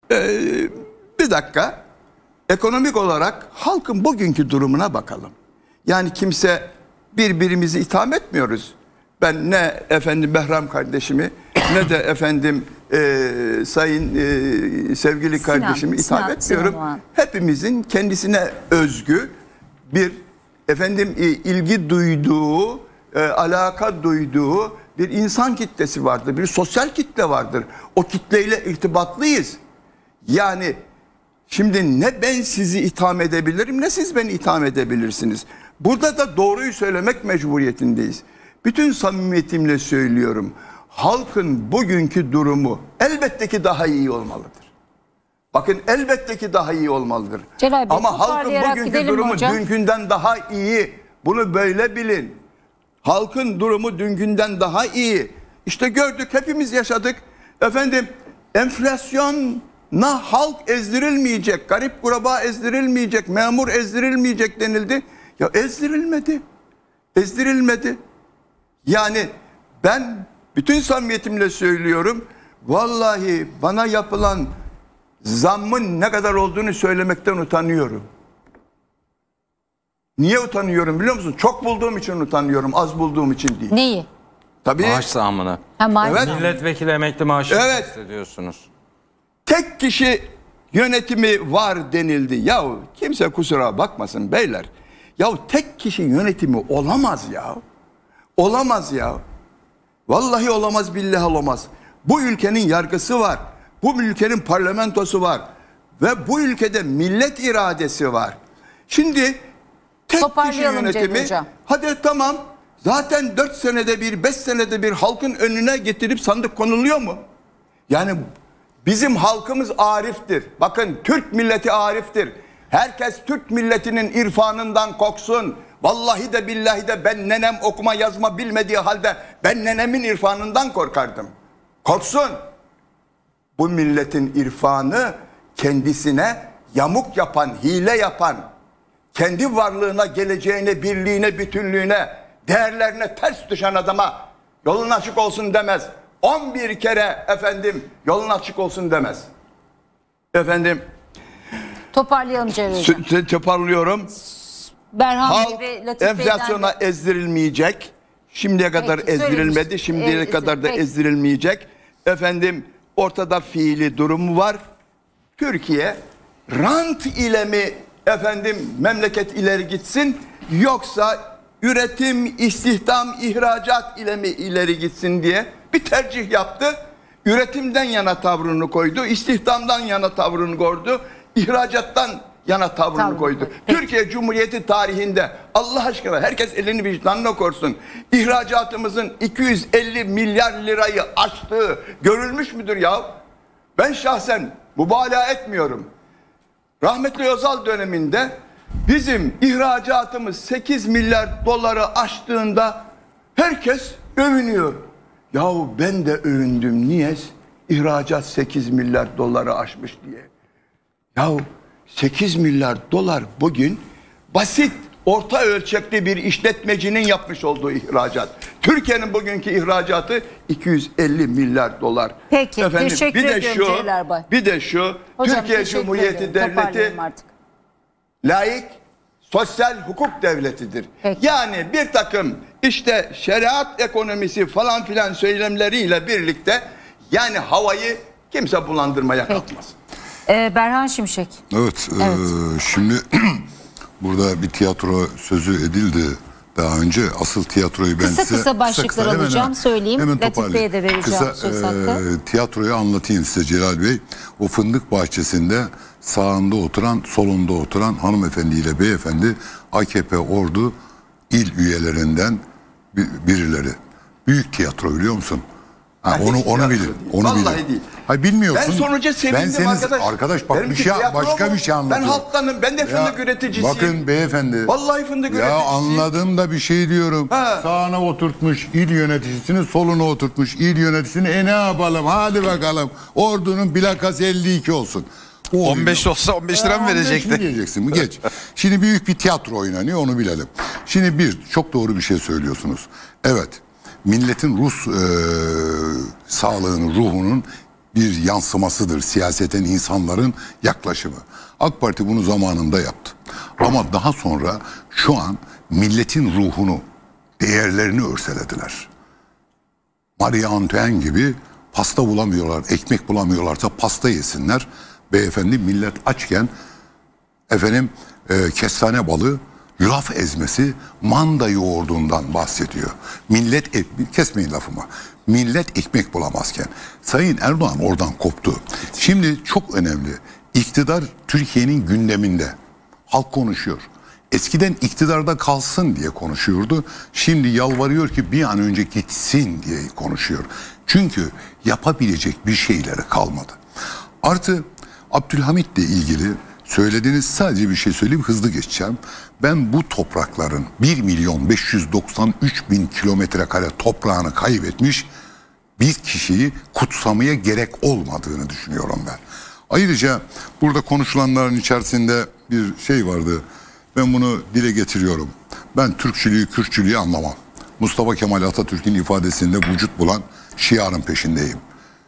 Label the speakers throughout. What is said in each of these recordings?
Speaker 1: Bir dakika. Ekonomik olarak halkın bugünkü durumuna bakalım. Yani kimse birbirimizi itham etmiyoruz. Ben ne efendim Behram kardeşimi ne de efendim sayın sevgili kardeşimi itham etmiyorum. Hepimizin kendisine özgü bir efendim ilgi duyduğu, alaka duyduğu bir insan kitlesi vardır. Bir sosyal kitle vardır. O kitleyle irtibatlıyız. Yani şimdi ne ben sizi itham edebilirim ne siz beni itham edebilirsiniz. Burada da doğruyu söylemek mecburiyetindeyiz. Bütün samimiyetimle söylüyorum. Halkın bugünkü durumu elbette ki daha iyi olmalıdır. Bakın elbette ki daha iyi olmalıdır. Ama halkın bugünkü durumu dünkünden daha iyi. Bunu böyle bilin. Halkın durumu dünkünden daha iyi. İşte gördük, hepimiz yaşadık. Efendim enflasyona halk ezdirilmeyecek, garip kuraba ezdirilmeyecek, memur ezdirilmeyecek denildi. Ya ezdirilmedi. Ezdirilmedi. Yani ben bütün samimiyetimle söylüyorum. Vallahi bana yapılan zammın ne kadar olduğunu söylemekten utanıyorum. Niye utanıyorum biliyor musun? Çok bulduğum için utanıyorum, az bulduğum için değil.
Speaker 2: Neyi?
Speaker 1: Tabii.
Speaker 3: Maaş zammını.
Speaker 1: Evet.
Speaker 3: Milletvekili emekli maaşı hissediyorsunuz.
Speaker 1: Tek kişi yönetimi var denildi. Yahu kimse kusura bakmasın beyler. Yahu tek kişi yönetimi olamaz ya. Olamaz ya. Vallahi olamaz, billahi olamaz. Bu ülkenin yargısı var. Bu ülkenin parlamentosu var. Ve bu ülkede millet iradesi var. Şimdi tek kişi yönetimi, hadi tamam, zaten 4 senede bir 5 senede bir halkın önüne getirip sandık konuluyor mu? Yani bizim halkımız ariftir. Bakın Türk milleti ariftir. Herkes Türk milletinin irfanından koksun. Vallahi de billahi de ben nenem okuma yazma bilmediği halde ben nenemin irfanından korkardım. Korksun. Bu milletin irfanı kendisine yamuk yapan, hile yapan, kendi varlığına, geleceğine, birliğine, bütünlüğüne, değerlerine ters düşen adama yolun açık olsun demez. 11 kere efendim yolun açık olsun demez. Efendim
Speaker 2: toparlayalım Cevdet.
Speaker 1: Toparlıyorum. Halk enflasyona ezdirilmeyecek. Şimdiye kadar ezdirilmedi. Şimdiye kadar da ezdirilmeyecek. Efendim ortada fiili durumu var. Türkiye rant ile mi efendim memleket ileri gitsin, yoksa üretim, istihdam, ihracat ile mi ileri gitsin diye bir tercih yaptı. Üretimden yana tavrını koydu, istihdamdan yana tavrını koydu, ihracattan yana tavrını koydu. Peki. Türkiye Cumhuriyeti tarihinde Allah aşkına herkes elini vicdanına koysun, İhracatımızın 250 milyar lirayı aştığı görülmüş müdür ya? Ben şahsen mübalağa etmiyorum. Rahmetli Özal döneminde bizim ihracatımız 8 milyar doları aştığında herkes övünüyor. Yahu ben de övündüm. Niye? İhracat 8 milyar doları aşmış diye. Yahu 8 milyar dolar bugün basit, orta ölçekli bir işletmecinin yapmış olduğu ihracat. Türkiye'nin bugünkü ihracatı 250 milyar dolar.
Speaker 2: Peki, efendim, teşekkür ediyorum.
Speaker 1: Bir de şu, hocam, Türkiye Cumhuriyeti Devleti laik, sosyal hukuk devletidir. Peki. Yani bir takım işte şeriat ekonomisi falan filan söylemleriyle birlikte yani havayı kimse bulandırmaya kalkmaz.
Speaker 2: Berhan Şimşek.
Speaker 4: Evet. Şimdi burada bir tiyatro sözü edildi daha önce. Asıl tiyatroyu ben size
Speaker 2: kısa başlıklar alacağım, söyleyeyim.
Speaker 4: Hemen
Speaker 2: Latif Bey'e de vereceğim söz hakkı.
Speaker 4: Tiyatroyu anlatayım size Celal Bey. O fındık bahçesinde sağında oturan, solunda oturan hanımefendiyle beyefendi AKP Ordu il üyelerinden birileri. Büyük tiyatro, biliyor musun? Ha, onu bilin. Onu
Speaker 1: vallahi değil.
Speaker 4: Hayır, bilmiyorsun.
Speaker 1: Ben sonuca sevindim
Speaker 4: arkadaş bak, bir şey, başka bir şey anlatıyorum.
Speaker 1: Ben halktanım. Ben de fındık üreticisiyim.
Speaker 4: Bakın beyefendi.
Speaker 1: Vallahi fındık üreticisiyim.
Speaker 4: Ya anladım da bir şey diyorum. Sağına oturtmuş il yöneticisini, soluna oturtmuş il yöneticisini. Ne yapalım? Hadi bakalım. Ordunun plakası 52 olsun.
Speaker 5: 15 olsa 15 lira mı verecekti?
Speaker 4: 15 mi diyeceksin mi? Geç. Şimdi büyük bir tiyatro oynanıyor, onu bilelim. Şimdi çok doğru bir şey söylüyorsunuz. Evet. Milletin sağlığının, ruhunun bir yansımasıdır siyasetin, insanların yaklaşımı. AK Parti bunu zamanında yaptı. Ama daha sonra şu an milletin ruhunu, değerlerini örselediler. Marie Antoine gibi pasta bulamıyorlar, ekmek bulamıyorlarsa pasta yesinler. Beyefendi millet açken kestane balı, laf ezmesi, manda yoğurdundan bahsediyor. Millet, kesmeyin lafımı, millet ekmek bulamazken. Sayın Erdoğan oradan koptu. Şimdi çok önemli. İktidar Türkiye'nin gündeminde. Halk konuşuyor. Eskiden iktidarda kalsın diye konuşuyordu. Şimdi yalvarıyor ki bir an önce gitsin diye konuşuyor. Çünkü yapabilecek bir şeyleri kalmadı. Artı Abdülhamit'le ilgili söylediğiniz sadece bir şey söyleyeyim, hızlı geçeceğim. Ben bu toprakların 1.593.000 kilometre kare toprağını kaybetmiş bir kişiyi kutsamaya gerek olmadığını düşünüyorum ben. Ayrıca burada konuşulanların içerisinde bir şey vardı. Ben bunu dile getiriyorum. Ben Türkçülüğü, Kürtçülüğü anlamam. Mustafa Kemal Atatürk'ün ifadesinde vücut bulan şiarın peşindeyim.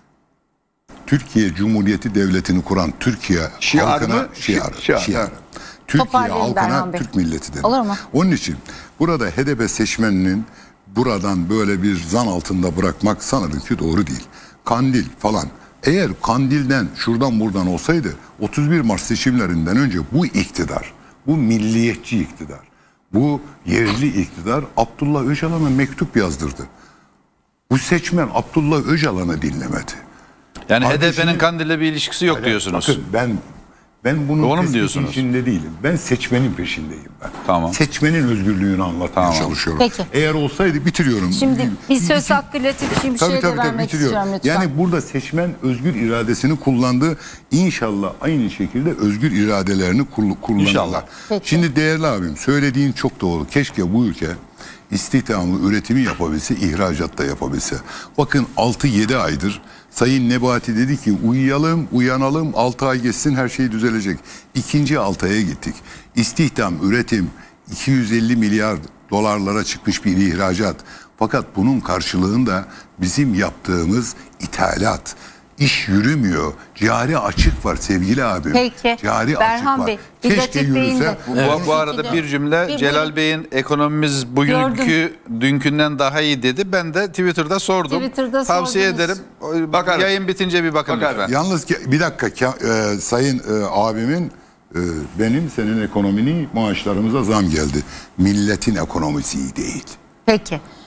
Speaker 4: Türkiye Cumhuriyeti Devleti'ni kuran Türkiye halkına şiar. Türkiye halkına Türk milleti denir.
Speaker 2: Olur mu?
Speaker 4: Onun için burada HDP seçmeninin buradan böyle bir zan altında bırakmak sanırım ki doğru değil. Kandil falan. Eğer Kandil'den şuradan buradan olsaydı 31 Mart seçimlerinden önce bu iktidar, bu milliyetçi iktidar, bu yerli iktidar Abdullah Öcalan'a mektup yazdırdı. Bu seçmen Abdullah Öcalan'ı dinlemedi.
Speaker 5: Yani HDP'nin Kandil'le bir ilişkisi yok diyorsunuz.
Speaker 4: Bakın ben bunun
Speaker 5: Onu mu diyorsunuz?
Speaker 4: peşinde değilim. Ben seçmenin peşindeyim ben.
Speaker 5: Tamam.
Speaker 4: Seçmenin özgürlüğünü anlatmaya çalışıyorum.
Speaker 2: Peki.
Speaker 4: Eğer olsaydı bitiriyorum.
Speaker 2: Şimdi bir söz hakkı Latif Şimşek'e de vermek istiyorum lütfen.
Speaker 4: Yani burada seçmen özgür iradesini kullandı. İnşallah aynı şekilde özgür iradelerini kullanırlar.
Speaker 5: İnşallah.
Speaker 2: Peki.
Speaker 4: Şimdi değerli abim söylediğin çok doğru. Keşke bu ülke istihdamı, üretimi yapabilse, ihracat da yapabilse. Bakın 6-7 aydır Sayın Nebati dedi ki uyuyalım, uyanalım, 6 ay geçsin her şey düzelecek. İkinci 6 aya gittik. İstihdam, üretim 250 milyar dolarlara çıkmış bir ihracat. Fakat bunun karşılığında bizim yaptığımız ithalat, iş yürümüyor. Cari açık var sevgili abim.
Speaker 2: Peki.
Speaker 4: Cari
Speaker 2: Berhan
Speaker 4: açık
Speaker 2: Bey,
Speaker 4: var.
Speaker 2: bir
Speaker 4: Keşke
Speaker 2: Latif Bey'in
Speaker 4: yürüse.
Speaker 2: de-
Speaker 5: Evet. Bu arada bir cümle, Celal Bey'in ekonomimiz bugünkü dünkünden daha iyi dedi. Ben de Twitter'da sordum.
Speaker 2: Twitter'da
Speaker 5: Tavsiye
Speaker 2: sordunuz.
Speaker 5: ederim.
Speaker 1: Bakarım.
Speaker 5: Yayın bitince bir bakın lütfen.
Speaker 4: Yalnız bir dakika sayın abimin benim senin ekonomini maaşlarımıza zam geldi. Milletin ekonomisi iyi değil.
Speaker 2: Peki.